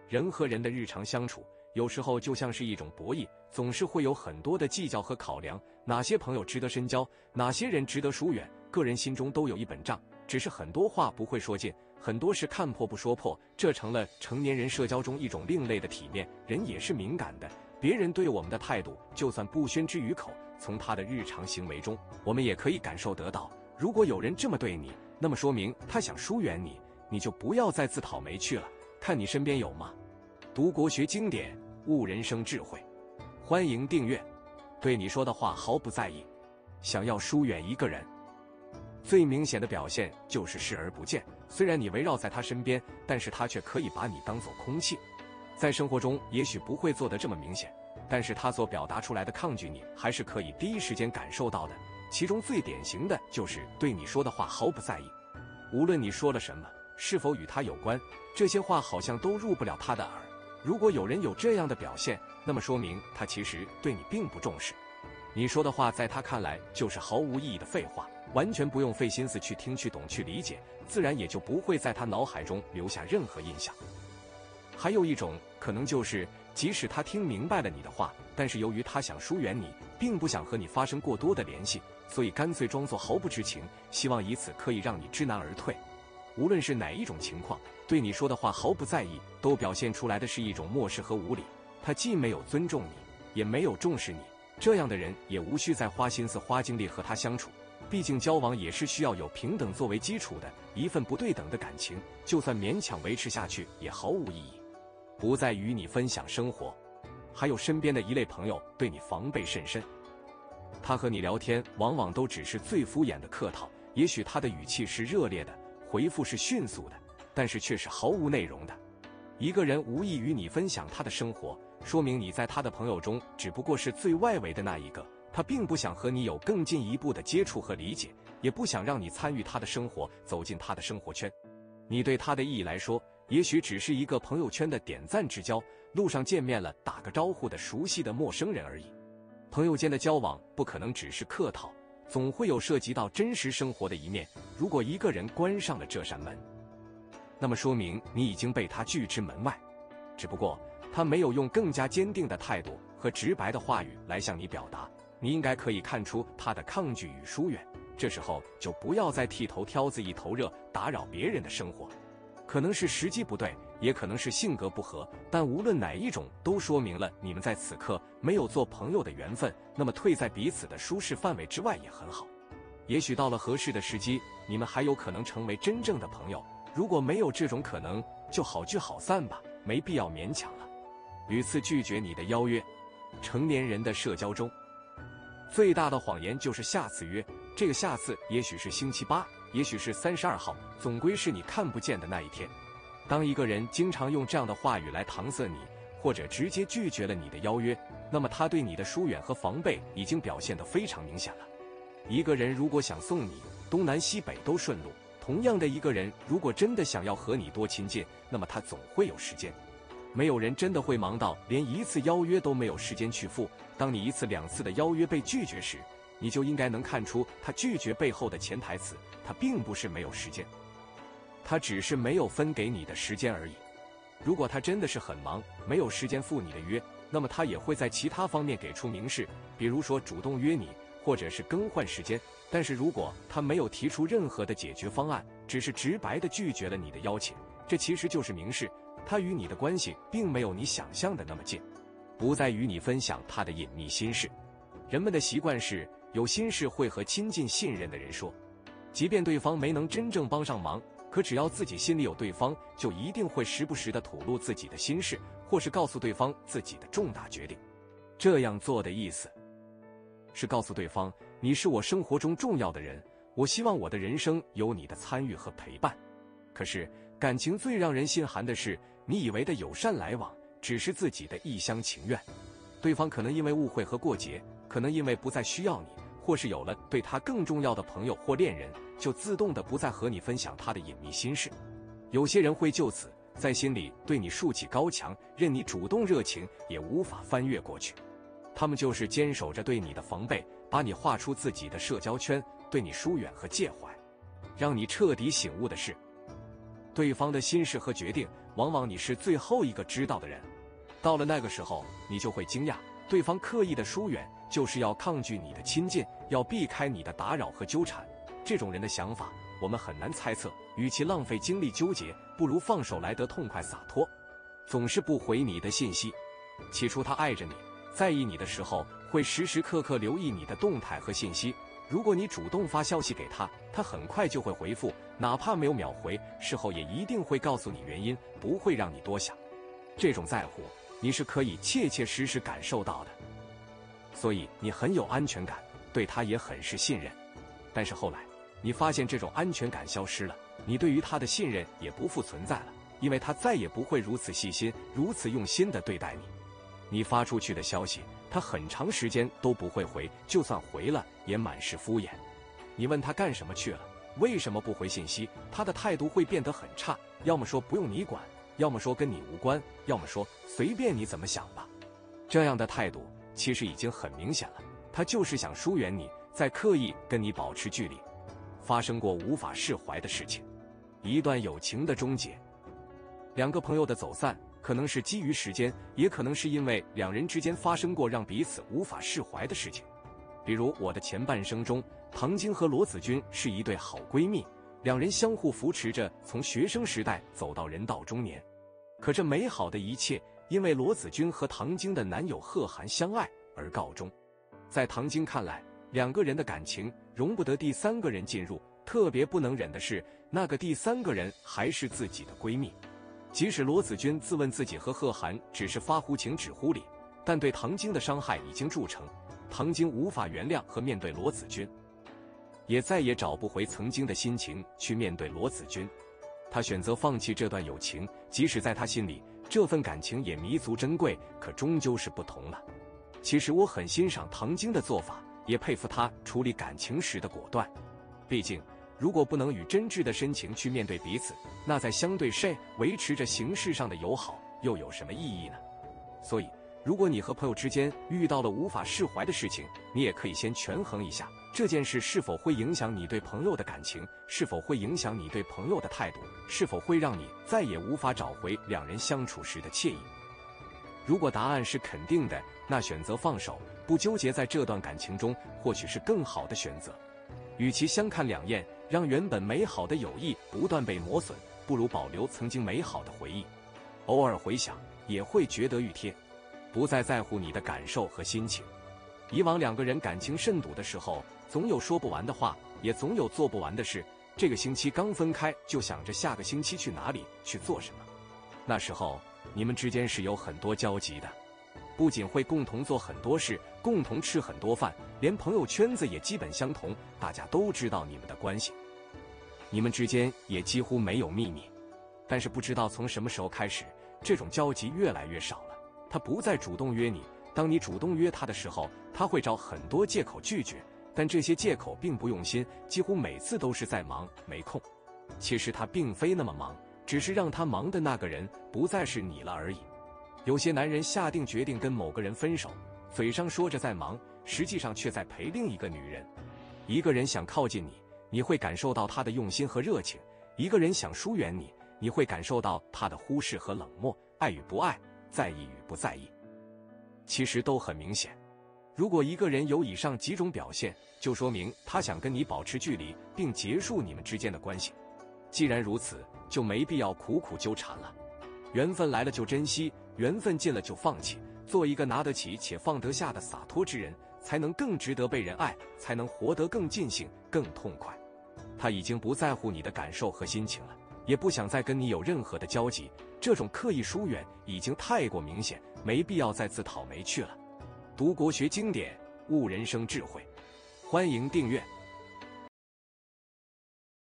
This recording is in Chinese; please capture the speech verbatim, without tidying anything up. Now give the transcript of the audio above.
人和人的日常相处，有时候就像是一种博弈，总是会有很多的计较和考量，哪些朋友值得深交，哪些人值得疏远，个人心中都有一本账，只是很多话不会说尽，很多事看破不说破，这成了成年人社交中一种另类的体面。人也是敏感的，别人对我们的态度，就算不宣之于口，从他的日常行为中，我们也可以感受得到。如果有人这么对你，那么说明他想疏远你，你就不要再自讨没趣了，看你身边有吗？读国学经典，悟人生智慧。欢迎订阅。对你说的话毫不在意，想要疏远一个人，最明显的表现就是视而不见。虽然你围绕在他身边，但是他却可以把你当作空气。在生活中也许不会做得这么明显，但是他所表达出来的抗拒你还是可以第一时间感受到的。其中最典型的就是对你说的话毫不在意，无论你说了什么，是否与他有关，这些话好像都入不了他的耳。如果有人有这样的表现，那么说明他其实对你并不重视。你说的话在他看来就是毫无意义的废话，完全不用费心思去听、去懂、去理解，自然也就不会在他脑海中留下任何印象。还有一种可能就是，即使他听明白了你的话，但是由于他想疏远你，并不想和你发生过多的联系，所以干脆装作毫不知情，希望以此可以让你知难而退。无论是哪一种情况，对你说的话毫不在意，都表现出来的是一种漠视和无礼。他既没有尊重你，也没有重视你，这样的人也无需再花心思花精力和他相处。毕竟交往也是需要有平等作为基础的，一份不对等的感情，就算勉强维持下去也毫无意义。不再与你分享生活。还有身边的一类朋友对你防备甚深，他和你聊天往往都只是最敷衍的客套，也许他的语气是热烈的，回复是迅速的，但是却是毫无内容的。一个人无意与你分享他的生活，说明你在他的朋友中只不过是最外围的那一个，他并不想和你有更进一步的接触和理解，也不想让你参与他的生活，走进他的生活圈。你对他的意义来说，也许只是一个朋友圈的点赞之交，路上见面了打个招呼的熟悉的陌生人而已。朋友间的交往不可能只是客套，总会有涉及到真实生活的一面。如果一个人关上了这扇门，那么说明你已经被他拒之门外，只不过他没有用更加坚定的态度和直白的话语来向你表达，你应该可以看出他的抗拒与疏远。这时候就不要再剃头挑子一头热，打扰别人的生活。可能是时机不对，也可能是性格不合，但无论哪一种都说明了你们在此刻没有做朋友的缘分，那么退在彼此的舒适范围之外也很好。也许到了合适的时机，你们还有可能成为真正的朋友。如果没有这种可能，就好聚好散吧，没必要勉强了。屡次拒绝你的邀约。成年人的社交中，最大的谎言就是下次约。这个下次也许是星期八，也许是三十二号，总归是你看不见的那一天。当一个人经常用这样的话语来搪塞你，或者直接拒绝了你的邀约，那么他对你的疏远和防备已经表现得非常明显了。一个人如果想送你东南西北都顺路，同样的一个人如果真的想要和你多亲近，那么他总会有时间。没有人真的会忙到连一次邀约都没有时间去赴。当你一次两次的邀约被拒绝时，你就应该能看出他拒绝背后的潜台词，他并不是没有时间，他只是没有分给你的时间而已。如果他真的是很忙，没有时间赴你的约，那么他也会在其他方面给出明示，比如说主动约你，或者是更换时间。但是如果他没有提出任何的解决方案，只是直白地拒绝了你的邀请，这其实就是明示他与你的关系并没有你想象的那么近，不再与你分享他的隐秘心事。人们的习惯是有心事会和亲近信任的人说，即便对方没能真正帮上忙，可只要自己心里有对方，就一定会时不时地吐露自己的心事，或是告诉对方自己的重大决定。这样做的意思是告诉对方，你是我生活中重要的人，我希望我的人生有你的参与和陪伴。可是感情最让人心寒的是，你以为的友善来往只是自己的一厢情愿，对方可能因为误会和过节，可能因为不再需要你，或是有了对他更重要的朋友或恋人，就自动的不再和你分享他的隐秘心事。有些人会就此在心里对你竖起高墙，任你主动热情也无法翻越过去。他们就是坚守着对你的防备，把你划出自己的社交圈，对你疏远和介怀。让你彻底醒悟的是，对方的心事和决定往往你是最后一个知道的人。到了那个时候，你就会惊讶，对方刻意的疏远，就是要抗拒你的亲近，要避开你的打扰和纠缠。这种人的想法，我们很难猜测。与其浪费精力纠结，不如放手来得痛快洒脱。总是不回你的信息，起初他爱着你，在意你的时候，会时时刻刻留意你的动态和信息。如果你主动发消息给他，他很快就会回复，哪怕没有秒回，事后也一定会告诉你原因，不会让你多想。这种在乎，你是可以切切实实感受到的，所以你很有安全感，对他也很是信任。但是后来，你发现这种安全感消失了，你对于他的信任也不复存在了，因为他再也不会如此细心、如此用心地对待你。你发出去的消息，他很长时间都不会回，就算回了，也满是敷衍。你问他干什么去了，为什么不回信息，他的态度会变得很差，要么说不用你管，要么说跟你无关，要么说随便你怎么想吧。这样的态度其实已经很明显了，他就是想疏远你，在刻意跟你保持距离。发生过无法释怀的事情，一段友情的终结，两个朋友的走散，可能是基于时间，也可能是因为两人之间发生过让彼此无法释怀的事情。比如我的前半生中，唐晶和罗子君是一对好闺蜜，两人相互扶持着从学生时代走到人到中年。可这美好的一切因为罗子君和唐晶的男友贺涵相爱而告终。在唐晶看来，两个人的感情容不得第三个人进入，特别不能忍的是那个第三个人还是自己的闺蜜。即使罗子君自问自己和贺涵只是发乎情止乎礼，但对唐晶的伤害已经铸成，唐晶无法原谅和面对罗子君，也再也找不回曾经的心情去面对罗子君。他选择放弃这段友情，即使在他心里这份感情也弥足珍贵，可终究是不同了。其实我很欣赏唐晶的做法，也佩服她处理感情时的果断。毕竟如果不能与真挚的深情去面对彼此，那在相对谁维持着形式上的友好又有什么意义呢？所以如果你和朋友之间遇到了无法释怀的事情，你也可以先权衡一下，这件事是否会影响你对朋友的感情，是否会影响你对朋友的态度，是否会让你再也无法找回两人相处时的惬意。如果答案是肯定的，那选择放手，不纠结在这段感情中，或许是更好的选择。与其相看两厌，让原本美好的友谊不断被磨损，不如保留曾经美好的回忆，偶尔回想也会觉得熨帖，不再在乎你的感受和心情。以往两个人感情甚笃的时候，总有说不完的话，也总有做不完的事。这个星期刚分开，就想着下个星期去哪里，去做什么。那时候你们之间是有很多交集的，不仅会共同做很多事，共同吃很多饭，连朋友圈子也基本相同，大家都知道你们的关系。你们之间也几乎没有秘密。但是不知道从什么时候开始，这种交集越来越少了。他不再主动约你，当你主动约他的时候，他会找很多借口拒绝，但这些借口并不用心，几乎每次都是在忙没空。其实他并非那么忙，只是让他忙的那个人不再是你了而已。有些男人下定决定跟某个人分手，嘴上说着在忙，实际上却在陪另一个女人。一个人想靠近你，你会感受到他的用心和热情；一个人想疏远你，你会感受到他的忽视和冷漠，爱与不爱，在意与不在意，其实都很明显。如果一个人有以上几种表现，就说明他想跟你保持距离，并结束你们之间的关系。既然如此，就没必要苦苦纠缠了。缘分来了就珍惜，缘分尽了就放弃。做一个拿得起且放得下的洒脱之人，才能更值得被人爱，才能活得更尽兴、更痛快。他已经不在乎你的感受和心情了，也不想再跟你有任何的交集。这种刻意疏远已经太过明显，没必要再自讨没趣了。读国学经典，悟人生智慧。欢迎订阅。